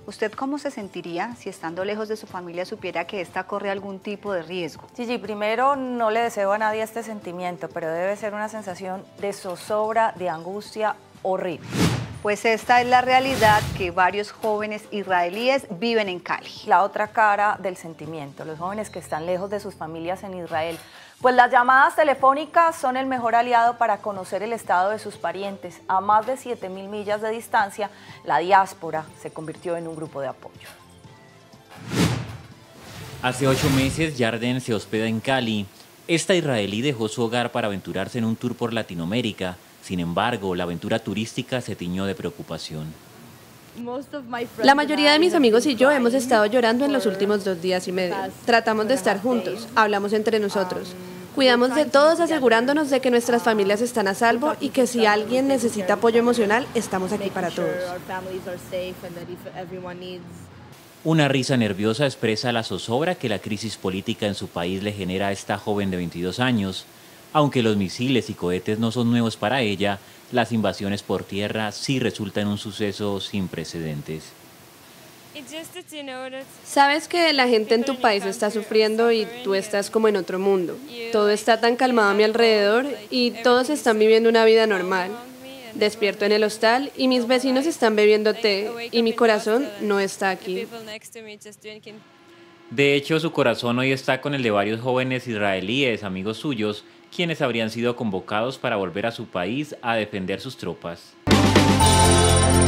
¿Usted cómo se sentiría si estando lejos de su familia supiera que ésta corre algún tipo de riesgo? Sí, primero no le deseo a nadie este sentimiento, pero debe ser una sensación de zozobra, de angustia horrible. Pues esta es la realidad que varios jóvenes israelíes viven en Cali. La otra cara del sentimiento, los jóvenes que están lejos de sus familias en Israel. Pues las llamadas telefónicas son el mejor aliado para conocer el estado de sus parientes. A más de 7.000 millas de distancia, la diáspora se convirtió en un grupo de apoyo. Hace 8 meses, Yarden se hospeda en Cali. Esta israelí dejó su hogar para aventurarse en un tour por Latinoamérica. Sin embargo, la aventura turística se tiñó de preocupación. La mayoría de mis amigos y yo hemos estado llorando en los últimos 2 días y medio. Tratamos de estar juntos, hablamos entre nosotros. Cuidamos de todos asegurándonos de que nuestras familias están a salvo y que si alguien necesita apoyo emocional, estamos aquí para todos. Una risa nerviosa expresa la zozobra que la crisis política en su país le genera a esta joven de 22 años. Aunque los misiles y cohetes no son nuevos para ella, las invasiones por tierra sí resultan un suceso sin precedentes. Sabes que la gente en tu país está sufriendo y tú estás como en otro mundo. Todo está tan calmado a mi alrededor y todos están viviendo una vida normal. Despierto en el hostal y mis vecinos están bebiendo té y mi corazón no está aquí. De hecho, su corazón hoy está con el de varios jóvenes israelíes, amigos suyos, quienes habrían sido convocados para volver a su país a defender sus tropas.